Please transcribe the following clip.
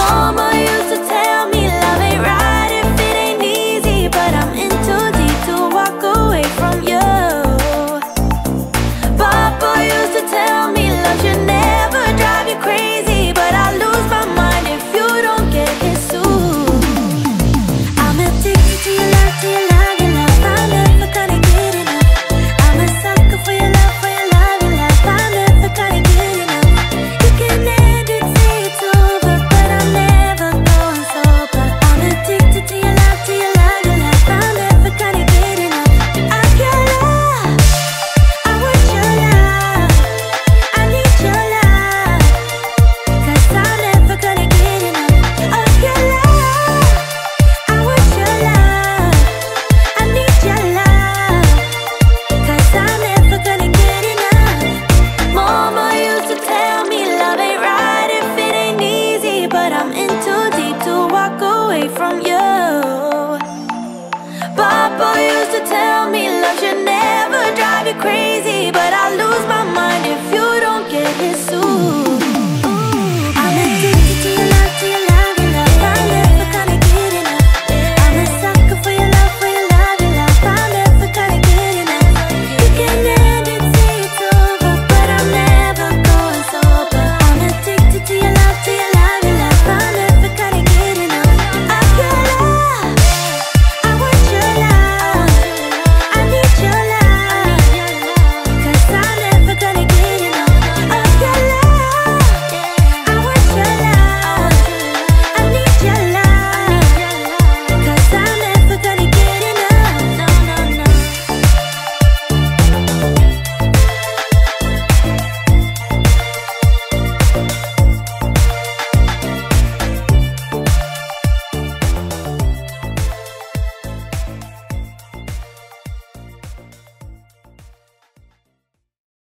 Mama used to tell me love ain't right if it ain't easy, but I'm in too deep to walk away from you. Papa used to tell me love should never drive you crazy, but I lose my mind if you don't get it soon. I'm addicted to your love, to your love, your love. I'm never gonna get enough. I'm a sucker for your love, for your love, your love. I'm never gonna get enough. You can end it, say it's over, but I'm never going sober. I'm addicted to your love, to your love, your love. I'm never gonna get enough. I can't love, I want your love, I need your love, 'cause I'm never gonna get enough of your love. I want your love, I need your love, 'cause I'm never gonna get enough. Mama used to tell me love ain't right if it ain't easy, but I'm in too deep to walk away from you. Papa used to tell me love should never drive you crazy, but I lose my